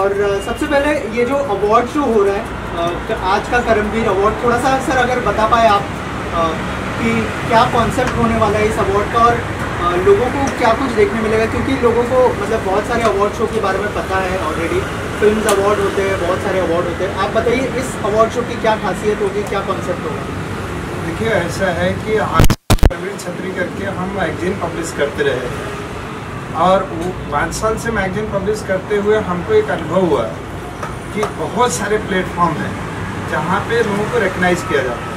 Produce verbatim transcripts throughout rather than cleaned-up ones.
और सबसे पहले ये जो अवार्ड शो हो रहा है आज का करमवीर अवार्ड, थोड़ा सा सर अगर बता पाए आप कि क्या कॉन्सेप्ट होने वाला है इस अवार्ड का और लोगों को क्या कुछ देखने मिलेगा, क्योंकि लोगों को मतलब बहुत सारे अवार्ड शो के बारे में पता है ऑलरेडी, फिल्म्स अवार्ड होते हैं, बहुत सारे अवार्ड होते हैं। आप बताइए इस अवार्ड शो की क्या खासियत होगी, क्या कॉन्सेप्ट होगा? देखिए ऐसा है कि आज करमवीर छतरी करके हम मैगजीन पब्लिश करते रहे और वो पाँच साल से मैगजीन पब्लिश करते हुए हमको एक अनुभव हुआ कि बहुत सारे प्लेटफॉर्म हैं जहाँ पे लोगों को रिकग्नाइज किया जाता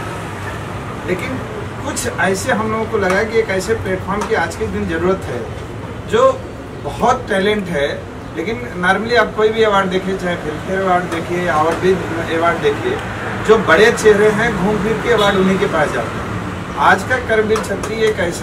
है, लेकिन कुछ ऐसे हम लोगों को लगा कि एक ऐसे प्लेटफॉर्म की आज के दिन ज़रूरत है जो बहुत टैलेंट है, लेकिन नॉर्मली आप कोई भी अवार्ड देखिए, चाहे फिल्मफेयर अवार्ड देखिए या और भी अवार्ड देखिए, जो बड़े चेहरे हैं घूम फिर के अवार्ड उन्हीं के पास जाते हैं। आज का करमवीर छतरी एक ऐसा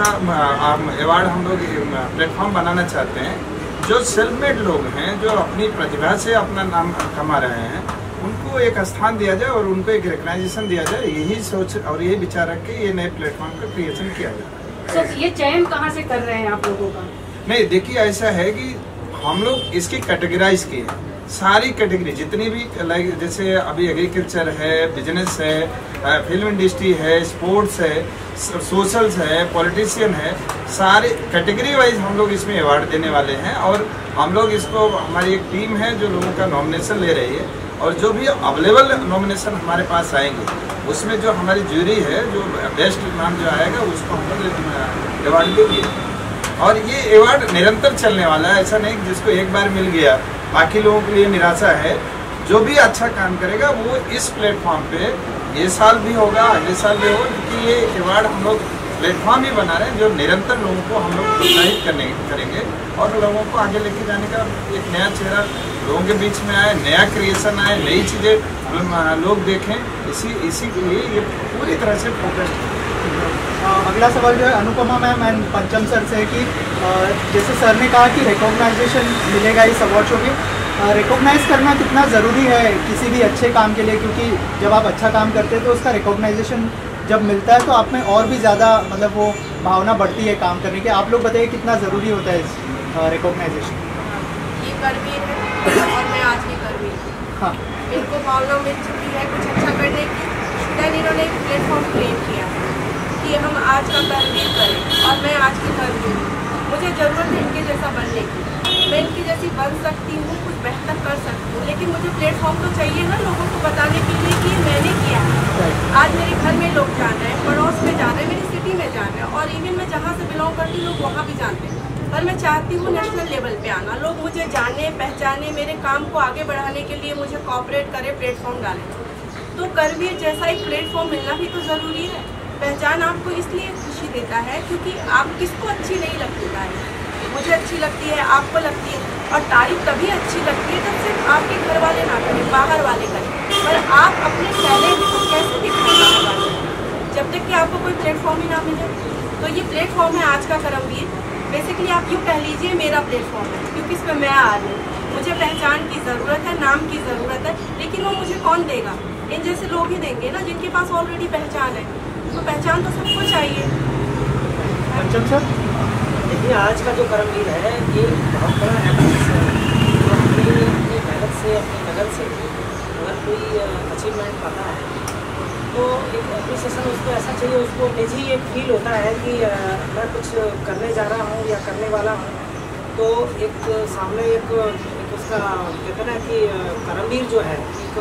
अवार्ड हम लोग प्लेटफॉर्म बनाना चाहते हैं जो सेल्फ मेड लोग हैं, जो अपनी प्रतिभा से अपना नाम कमा रहे हैं, उनको एक स्थान दिया जाए और उनको एक रिकग्नाइजेशन दिया जाए। यही सोच और यही विचार रख के ये नए प्लेटफॉर्म का क्रिएशन किया जाए। so, ये चयन कहाँ से कर रहे हैं आप लोगों का? नहीं, देखिए ऐसा है कि हम लोग इसकी कैटेगराइज किए, सारी कैटेगरी जितनी भी, लाइक जैसे अभी एग्रीकल्चर है, बिजनेस है, फिल्म इंडस्ट्री है, स्पोर्ट्स है, सोशल्स है, पॉलिटिशियन है, सारे कैटेगरी वाइज हम लोग इसमें अवार्ड देने वाले हैं। और हम लोग इसको, हमारी एक टीम है जो लोगों का नॉमिनेशन ले रही है और जो भी अवेलेबल नॉमिनेशन हमारे पास आएंगे उसमें जो हमारी जूरी है, जो बेस्ट नाम जो आएगा उसको हम लोग अवार्ड देंगे। और ये अवार्ड निरंतर चलने वाला है, ऐसा नहीं जिसको एक बार मिल गया बाकी लोगों के लिए निराशा है। जो भी अच्छा काम करेगा वो इस प्लेटफॉर्म पे ये साल भी होगा, अगले साल भी होगा, क्योंकि ये अवार्ड हम लोग प्लेटफॉर्म ही बना रहे हैं जो निरंतर लोगों को हम लोग प्रोत्साहित करने करेंगे और लोगों को आगे लेके जाने का एक नया चेहरा लोगों के बीच में आए, नया क्रिएशन आए, नई चीज़ें लोग देखें, इसी इसी के लिए ये पूरी तरह से फोकस्ड है। अगला सवाल जो है Anupama ma'am and Pancham sir से है कि जैसे सर ने कहा कि रिकॉग्नाइजेशन मिलेगा इस अवार्ड शो की, रिकॉग्नाइज करना कितना ज़रूरी है किसी भी अच्छे काम के लिए, क्योंकि जब आप अच्छा काम करते हैं तो उसका रिकॉग्नाइजेशन जब मिलता है तो आप में और भी ज़्यादा मतलब वो भावना बढ़ती है काम करने की। आप लोग बताइए कितना ज़रूरी होता है इस रिकॉग्नाइजेशन? ये करवीर है और मैं आज की करवीर हूँ। हाँ, इनको भावना मिल चुकी है कुछ अच्छा करने की, देन इन्होंने एक प्लेटफॉर्म क्रिएट किया कि हम आज का करवीर करें और मैं आज की करवीर हूँ। मुझे ज़रूरत है इनके जैसा बनने की, मैं इनकी जैसी बन सकती हूँ, कुछ बेहतर कर सकती हूँ, लेकिन मुझे प्लेटफॉर्म तो चाहिए ना लोगों को बताने के लिए कि मैंने किया है। आज मेरे घर में लोग जान रहे हैं, पड़ोस में जान रहे हैं, मेरी सिटी में जान रहे हैं और इवन मैं जहाँ से बिलोंग करती हूँ लोग वहाँ भी जानते हैं। पर मैं चाहती हूँ नेशनल लेवल पे आना, लोग मुझे जाने पहचाने, मेरे काम को आगे बढ़ाने के लिए मुझे कोऑपरेट करें, प्लेटफॉर्म डालें। तो करवीर जैसा एक प्लेटफॉर्म मिलना भी तो ज़रूरी है। पहचान आपको इसलिए खुशी देता है क्योंकि आप किसको अच्छी नहीं लगती तारीफ, मुझे अच्छी लगती है, आपको लगती है, और तारीफ तभी अच्छी लगती है जब सिर्फ आपके घर वाले ना करें, बाहर वाले करें। पर आप अपने टैलेंट को कैसे दिखाएंगे जब तक कि आपको कोई प्लेटफॉर्म ही ना मिले? तो ये प्लेटफॉर्म है आज का करमवीर। बेसिकली आप यूँ कह लीजिए मेरा प्लेटफॉर्म है, क्योंकि इस पर मैं आ रही हूँ। मुझे पहचान की ज़रूरत है, नाम की ज़रूरत है, लेकिन वो मुझे कौन देगा? इन जैसे लोग ही देंगे ना जिनके पास ऑलरेडी पहचान है। तो पहचान तो सबको चाहिए। पंचम सर, देखिए आज का जो करमवीर है ये बहुत बड़ा एप्रिसिएशन है। तो अपनी अपनी मेहनत से, अपनी लगन से अगर कोई अचीवमेंट पाता है तो एक एप्रिसिएशन उसको ऐसा चाहिए, उसको निजी एक फील होता है कि आ, मैं कुछ करने जा रहा हूँ या करने वाला हूँ। तो एक सामने एक, एक उसका कहते हैं कि करमवीर जो है एक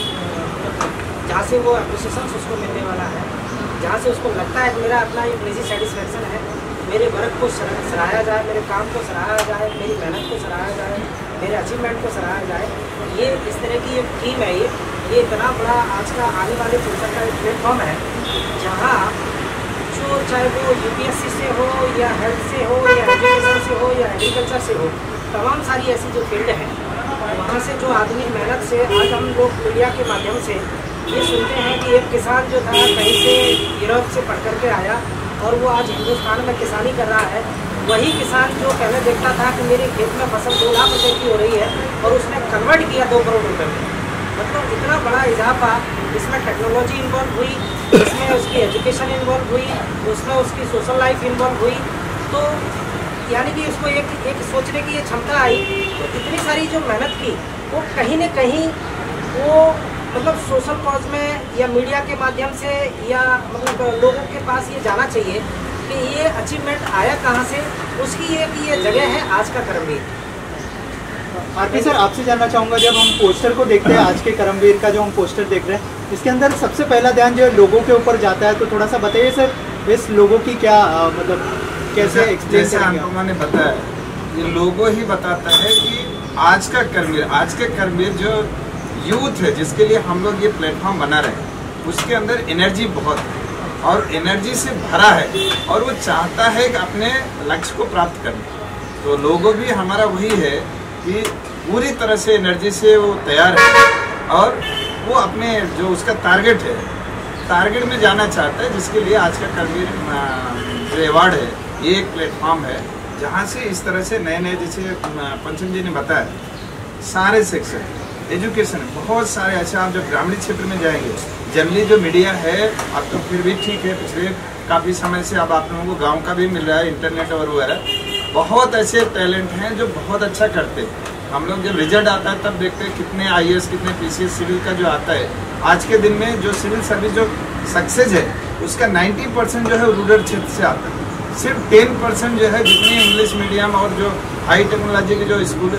जहाँ से वो एप्रिसिएशन उसको मिलने वाला है, जहाँ से उसको लगता है कि मेरा अपना एक निजी सेटिस्फेक्शन है, मेरे वर्क को सराहा जाए, मेरे काम को सराहा जाए, मेरी मेहनत को सराहा जाए, मेरे अचीवमेंट को सराहा जाए। ये इस तरह की एक टीम है, ये ये इतना बड़ा आज का आने वाले फ्यूचर का एक प्लेटफॉर्म है जहाँ जो चाहे वो यूपीएससी से हो या हेल्थ से हो या एजुकेशन से हो या एग्रीकल्चर से हो, तमाम सारी ऐसी जो फील्ड हैं वहाँ से जो आदमी मेहनत से, आज हम लोग मीडिया के माध्यम से ये सुनते हैं कि एक किसान जो था कहीं से यूरोप से पढ़ कर के आया और वो आज हिंदुस्तान में किसानी कर रहा है। वही किसान जो पहले देखता था कि मेरे खेत में फसल दो लाख रुपये की हो रही है और उसने कन्वर्ट किया दो करोड़ रुपये में। मतलब इतना बड़ा इजाफा, इसमें टेक्नोलॉजी इन्वॉल्व हुई, इसमें उसकी एजुकेशन इन्वॉल्व हुई, उसमें उसकी सोशल लाइफ इन्वॉल्व हुई। तो यानी कि उसको एक एक सोचने की ये क्षमता आई। तो इतनी सारी जो मेहनत की वो कहीं न कहीं वो मतलब सोशल कॉज में या मीडिया के माध्यम से या मतलब लोगों के पास ये जाना चाहिए कि ये अचीवमेंट आया कहाँ से, उसकी ये कि ये जगह है आज का करमवीर। आरपी सर, आपसे जानना चाहूँगा, जब हम पोस्टर को देखते हैं, आज के करमवीर का जो हम पोस्टर देख रहे हैं, इसके अंदर सबसे पहला ध्यान जो है लोगों के ऊपर जाता है, तो थोड़ा सा बताइए सर, इस लोगों की क्या आ, मतलब कैसे एक्सप्लेन करेंगे? मैंने बताया, ये लोगो ही बताता है कि आज का करमवीर, आज के करमवीर जो यूथ है जिसके लिए हम लोग ये प्लेटफॉर्म बना रहे हैं, उसके अंदर एनर्जी बहुत है और एनर्जी से भरा है और वो चाहता है कि अपने लक्ष्य को प्राप्त करना। तो लोगों भी हमारा वही है कि पूरी तरह से एनर्जी से वो तैयार है और वो अपने जो उसका टारगेट है, टारगेट में जाना चाहता है, जिसके लिए आज का करमवीर जो अवार्ड है ये एक प्लेटफॉर्म है जहाँ से इस तरह से नए नए, जैसे पंचम जी ने बताया, सारे सेक्शन एजुकेशन बहुत सारे ऐसे, आप जब ग्रामीण क्षेत्र में जाएंगे, जनरली जो मीडिया है अब तो फिर भी ठीक है, पिछले काफ़ी समय से अब आप लोगों को गांव का भी मिल रहा है, इंटरनेट और वगैरह, बहुत ऐसे टैलेंट हैं जो बहुत अच्छा करते हैं। हम लोग जब रिजल्ट आता है तब देखते हैं कितने आई ए एस, कितने पी सी एस सिविल का जो आता है। आज के दिन में जो सिविल सर्विस जो सक्सेस है उसका नाइन्टी परसेंट जो है रूरल क्षेत्र से आता है, सिर्फ टेन परसेंट जो है जितनी इंग्लिश मीडियम और जो हाई टेक्नोलॉजी की जो स्कूल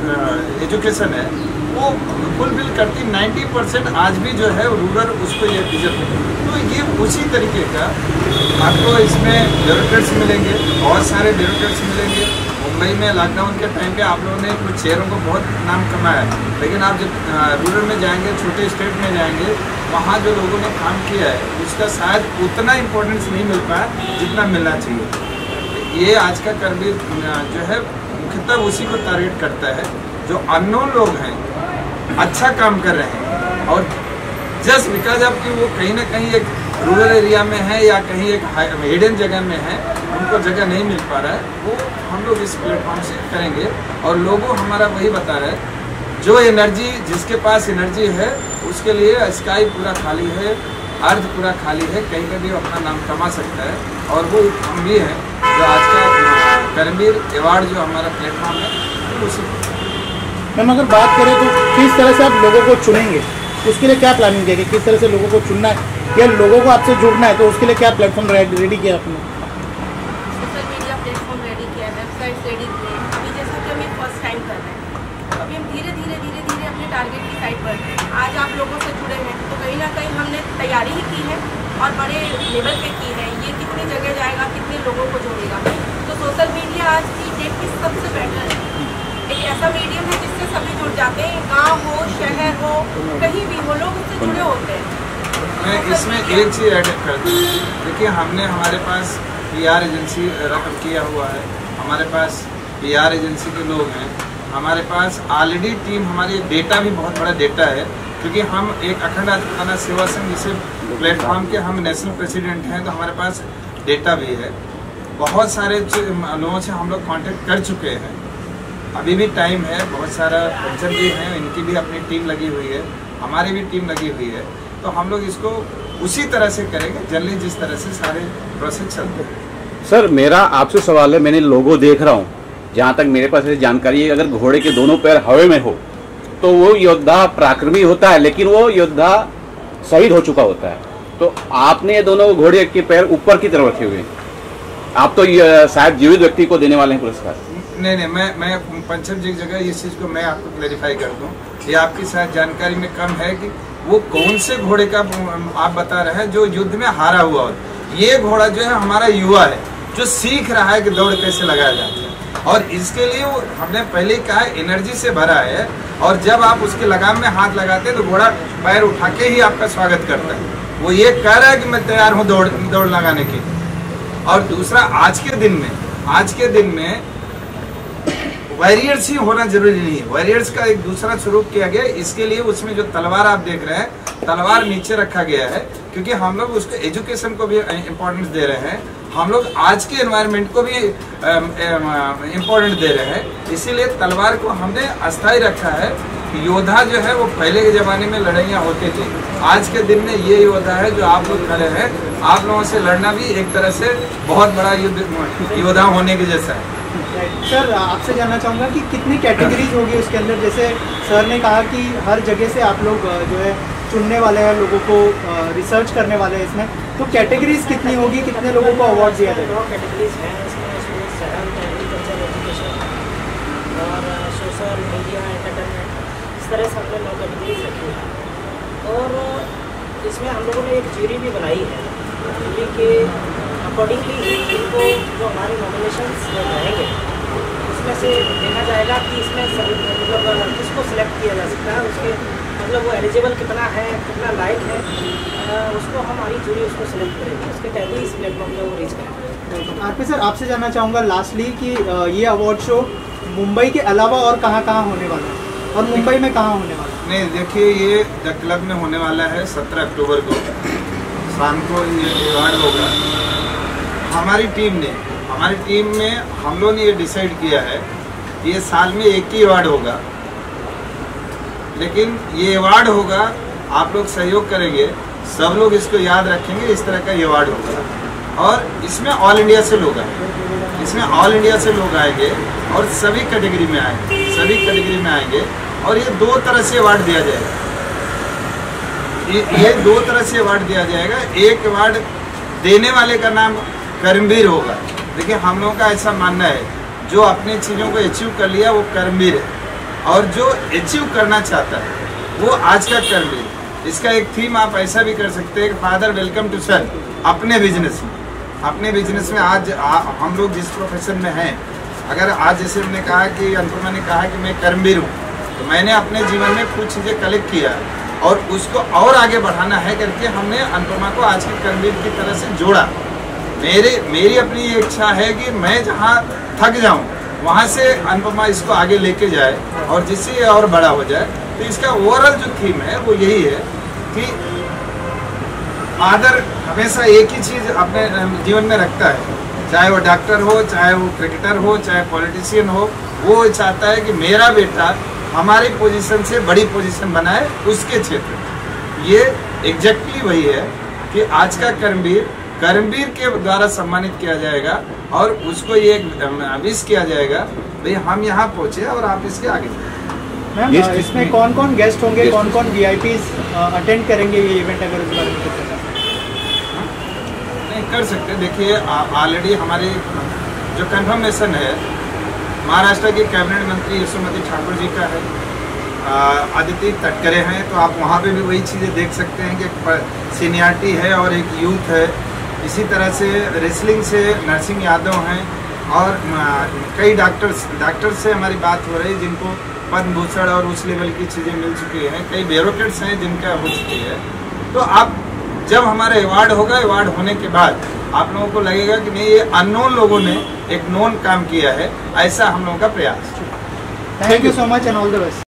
एजुकेशन है वो फुलफिल करती, नाइन्टी परसेंट आज भी जो है रूरल उसको ये डिजर्व है। तो ये उसी तरीके का आपको इसमें ब्यूरोक्रेट्स मिलेंगे, बहुत सारे ब्यूरोक्रेट्स मिलेंगे। मुंबई में लॉकडाउन के टाइम पे आप लोगों ने कुछ शहरों को बहुत नाम कमाया, लेकिन आप जब रूरल में जाएंगे, छोटे स्टेट में जाएंगे, वहाँ जो लोगों ने काम किया है उसका शायद उतना इम्पोर्टेंस नहीं मिल पाया जितना मिलना चाहिए। ये आज का करमवीर जो है मुख्यतः उसी को टारगेट करता है जो अननोन लोग हैं, अच्छा काम कर रहे हैं और जस्ट बिकॉज अब कि वो कहीं ना कहीं एक रूरल एरिया में है या कहीं एक हिडन जगह में है, उनको जगह नहीं मिल पा रहा है, वो हम लोग इस प्लेटफॉर्म से करेंगे। और लोगों हमारा वही बता रहे हैं, जो एनर्जी, जिसके पास एनर्जी है उसके लिए स्काई पूरा खाली है, अर्थ पूरा खाली है, कहीं पर भी अपना नाम कमा सकता है। और वो हम भी हैं जो आज का करमवीर अवार्ड जो हमारा प्लेटफॉर्म है तो उसी। मैम अगर बात करें तो किस तरह से आप लोगों को चुनेंगे, उसके लिए क्या प्लानिंग किया, किस तरह से लोगों को चुनना है या लोगों को आपसे जुड़ना है, तो उसके लिए क्या प्लेटफॉर्म रेडी किया आपने? सोशल मीडिया प्लेटफॉर्म रेडी किया है, वेबसाइट रेडी की है। अभी जैसा कि हम एक फर्स्ट टाइम कर रहे हैं, तो अभी हम धीरे धीरे धीरे धीरे अपने टारगेट की साइड बढ़ रहे हैं। आज आप लोगों से जुड़े हैं तो कहीं ना कहीं हमने तैयारी ही की है और बड़े लेवल पे की है। ये कितनी जगह जाएगा, कितने लोगों को जोड़ेगा, तो सोशल मीडिया आज की डेट की सबसे बेटर है। एक ऐसा मीडियम है जिससे सभी जुड़ जाते हैं, गांव हो, शहर हो, कहीं भी हो, लोग उससे जुड़े होते हैं। मैं इसमें एक चीज़ ऐड कर दूँ, देखिए हमने हमारे पास पी आर एजेंसी रकम किया हुआ है, हमारे पास पी आर एजेंसी के लोग हैं, हमारे पास ऑलरेडी टीम, हमारी डेटा भी बहुत बड़ा डेटा है, क्योंकि हम एक अखंड आदिवासी सेवा संघ जिसे प्लेटफॉर्म के हम नेशनल प्रेसिडेंट हैं, तो हमारे पास डेटा भी है। बहुत सारे लोगों से हम लोग कांटेक्ट कर चुके हैं, अभी भी टाइम है। बहुत सारा पंचम जी हैं, इनकी भी अपनी टीम लगी हुई है, हमारी भी टीम लगी हुई है, तो हम लोग इसको उसी तरह से करेंगे जनरली जिस तरह से सारे प्रोसेस चलते हैं। सर मेरा आपसे सवाल है, मैंने लोगो देख रहा हूँ, जहाँ तक मेरे पास जानकारी है, अगर घोड़े के दोनों पैर हवा में हो तो वो योद्धा पराक्रमी होता है, लेकिन वो योद्धा शहीद हो चुका होता है। तो आपने ये दोनों घोड़े के पैर ऊपर की तरफ रखे हुए हैं, आप तो शायद जीवित व्यक्ति को देने वाले हैं पुरस्कार। नहीं नहीं, मैं मैं पंचम जी की जगह इस चीज़ को मैं आपको क्लेरिफाई कर दूं, ये आपकी शायद जानकारी में कम है कि वो कौन से घोड़े का आप बता रहे हैं जो युद्ध में हारा हुआ हो। ये घोड़ा जो है हमारा युवा है जो सीख रहा है कि दौड़ कैसे लगाया जाता है, और इसके लिए वो हमने पहले कहा है एनर्जी से भरा है, और जब आप उसके लगाम में हाथ लगाते हैं तो घोड़ा पैर उठा के ही आपका स्वागत करता है। वो ये कह रहा है कि मैं तैयार हूँ दौड़ दौड़ लगाने की। और दूसरा, आज के दिन में आज के दिन में वॉरियर्स ही होना जरूरी नहीं है, वॉरियर्स का एक दूसरा स्वरूप किया गया है। इसके लिए उसमें जो तलवार आप देख रहे हैं, तलवार नीचे रखा गया है, क्योंकि हम लोग उसको एजुकेशन को भी इम्पोर्टेंस दे रहे हैं, हम लोग आज के एनवायरनमेंट को भी इम्पोर्टेंट दे रहे हैं। इसीलिए तलवार को हमने अस्थायी रखा है। योद्धा जो है वो पहले के जमाने में लड़ाइयाँ होती थी, आज के दिन में ये योद्धा है जो आप लोग खड़े हैं। आप लोगों से लड़ना भी एक तरह से बहुत बड़ा युद्ध योद्धा होने के जैसा है। सर आपसे जानना चाहूँगा कि कितनी कैटेगरीज होगी उसके अंदर, जैसे सर ने कहा कि हर जगह से आप लोग जो है चुनने वाले हैं लोगों को, रिसर्च करने वाले हैं इसमें, तो कैटेगरीज कितनी होगी, कितने लोगों को अवार्ड दिया जाएगा? नौ कैटेगरीज हैं इसमें, स्पोर्ट्स, हेल्थ, एग्रीकल्चर, एजुकेशन और सोशल मीडिया, एंटरटेनमेंट, इस तरह से हमने नौ कैटेगरीज रखी है। और इसमें हम लोगों ने एक ज्यूरी भी बनाई है, ज्यूरी के अकॉर्डिंगली इनको जो हमारे नॉमिनेशंस रहेंगे उसमें से देखा जाएगा कि इसमें मतलब किसको सिलेक्ट किया जा सकता है, उसके मतलब वो एलिजिबल कितना है, कितना लायक है, उसको हमारी जूरी उसको सिलेक्ट करेगी, उसके तहत ही इस प्लेटफॉर्म पे वो रीच करेंगे। आरपी सर आपसे जानना चाहूँगा लास्टली कि ये अवार्ड शो मुंबई के अलावा और कहाँ कहाँ होने वाला है, और मुंबई में कहाँ होने वाला है? नहीं, देखिए ये द क्लब में होने वाला है सत्रह अक्टूबर को शाम को ये अवार्ड होगा। हमारी टीम ने हमारी टीम में हम लोगों ने ये डिसाइड किया है कि ये साल में एक ही अवार्ड होगा, लेकिन ये अवार्ड होगा, आप लोग सहयोग करेंगे, सब लोग इसको याद रखेंगे, इस तरह का ये अवार्ड होगा। और इसमें ऑल इंडिया से लोग आएंगे, इसमें ऑल इंडिया से लोग आएंगे और सभी कैटेगरी में आएंगे, सभी कैटेगरी में आएंगे। और ये दो तरह से अवार्ड दिया जाएगा, ये, ये दो तरह से अवार्ड दिया जाएगा। एक अवार्ड देने वाले का नाम कर्मवीर होगा। देखिए हम लोगों का ऐसा मानना है, जो अपनी चीज़ों को अचीव कर लिया वो कर्मवीर है, और जो अचीव करना चाहता है वो आज का कर्मवीर। इसका एक थीम आप ऐसा भी कर सकते हैं कि फादर वेलकम टू सन अपने बिजनेस में। अपने बिजनेस में आज आ, हम लोग जिस प्रोफेशन में हैं, अगर आज जैसे हमने कहा कि अनुपमा ने कहा कि मैं कर्मवीर हूँ, तो मैंने अपने जीवन में कुछ चीज़ें कलेक्ट किया और उसको और आगे बढ़ाना है करके हमने अनुपमा को आज के कर्मवीर की तरह से जोड़ा। मेरे मेरी अपनी ये इच्छा है कि मैं जहाँ थक जाऊँ वहाँ से अनुपमा इसको आगे लेके जाए और जिससे ये और बड़ा हो जाए। तो इसका ओवरऑल जो थीम है वो यही है कि फादर हमेशा एक ही चीज़ अपने जीवन में रखता है, चाहे वो डॉक्टर हो, चाहे वो क्रिकेटर हो, चाहे पॉलिटिशियन हो, वो चाहता है कि मेरा बेटा हमारी पोजीशन से बड़ी पोजीशन बनाए उसके क्षेत्र में। ये एग्जैक्टली वही है कि आज का कर्मवीर कर्मवीर के द्वारा सम्मानित किया जाएगा और उसको ये विश किया जाएगा भाई हम यहाँ पहुँचे और आप इसके आगे। मैम इसमें कौन कौन गेस्ट होंगे, कौन कौन वीआईपीज अटेंड करेंगे ये इवेंट, अगर इस बारे में कुछ पता नहीं कर सकते। देखिए ऑलरेडी हमारी जो कंफर्मेशन है महाराष्ट्र के कैबिनेट मंत्री यशोमती ठाकुर जी का है, आदित्य तटकरे हैं, तो आप वहाँ पे भी वही चीज़ें देख सकते हैं कि सीनियरिटी है और एक यूथ है। इसी तरह से रेसलिंग से नरसिंह यादव हैं और कई डॉक्टर्स डॉक्टर्स से हमारी बात हो रही है जिनको पद्म भूषण और उस लेवल की चीज़ें मिल चुकी हैं, कई ब्यूरोक्रेट्स हैं जिनका हो चुकी है। तो आप जब हमारा अवार्ड होगा, अवार्ड होने के बाद आप लोगों को लगेगा कि नहीं ये अननोन लोगों ने एक नोन काम किया है, ऐसा हम लोगों का प्रयास। Thank you so much and all the best.